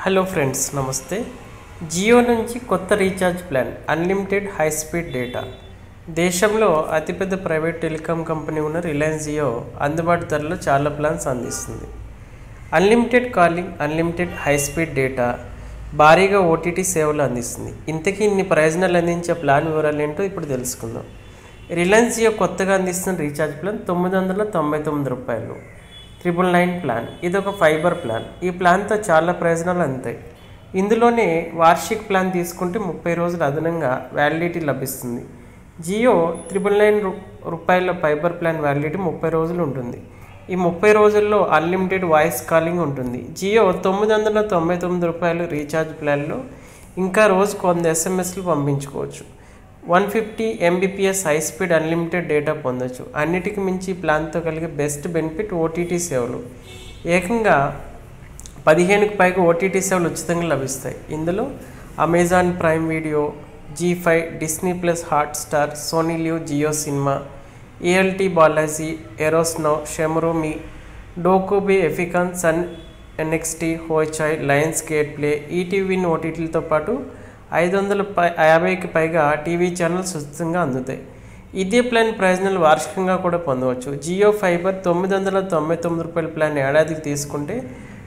Hello friends, నమస్తే. జియో నుంచి కొత్త recharge plan unlimited high speed data. దేశంలో అతిపెద్ద ప్రైవేట్ టెలికాం కంపెనీ ఉన్న రిలయన్స్ జియో అందుబాటు ధరలో చాలా ప్లాన్స్ అందిస్తుంది. Unlimited calling, unlimited high speed data, భారీగా ఓటీటీ సేవలు అందిస్తుంది. ఇంతకీ ఇన్ని ప్రయోజనాలు అందించే ప్లాన్ వివరాలు ఏంటో ఇప్పుడు తెలుసుకుందాం. రిలయన్స్ జియో కొత్తగా అందిస్తున్న రీఛార్జ్ ప్లాన్ ₹999. 999 ప్లాన్. ఇదొక ఫైబర్ ప్లాన్. ఈ ప్లాన్తో చాలా ప్రయోజనాలు అందుతాయి. ఇందులోనే వార్షిక ప్లాన్ తీసుకుంటే 30 రోజులు అదనంగా వ్యాలిడిటీ లభిస్తుంది. జియో ₹999 ఫైబర్ ప్లాన్ వ్యాలిడిటీ 30 రోజులు ఉంటుంది. ఈ 30 రోజుల్లో అన్లిమిటెడ్ వాయిస్ కాలింగ్ ఉంటుంది. జియో ₹999 రీఛార్జ్ ప్లాన్లో ఇంకా రోజుకు 100 SMSలు పంపించుకోవచ్చు. 150 Mbps high speed unlimited data పొందొచ్చు. అన్నిటికి మించి ఈ ప్లాన్తో కలిగే బెస్ట్ బెనిఫిట్ ఓటీటీ సేవలు. ఏకంగా 15కి పైగా ఓటీటీ సేవలు ఉచితంగా లభిస్తాయి. ఇందులో Amazon Prime video, G5, Disney plus Hotstar, Sony Liv, Jio cinema, ALT Balaji, Eros Now, ShemarooMe, Docubay, Epicon, Sun NXT, Hoichoi, Lionsgate Play, ఈటీవీని ఓటీటీలతో పాటు 550కి పైగా టీవీ ఛానల్స్ ఉచితంగా అందుతాయి. ఇదే ప్లాన్ ప్రయోజనాలు వార్షికంగా కూడా పొందవచ్చు. జియో ఫైబర్ ₹999 ప్లాన్ ఏడాదికి తీసుకుంటే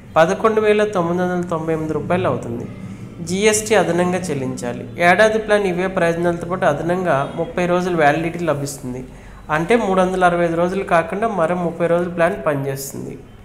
₹11,998 అవుతుంది. జీఎస్టీ అదనంగా చెల్లించాలి. ఏడాది ప్లాన్ ఇవే ప్రయోజనాలతో పాటు అదనంగా 30 రోజులు వ్యాలిడిటీ లభిస్తుంది. అంటే 365 రోజులు కాకుండా మరో 30 రోజుల ప్లాన్ పనిచేస్తుంది.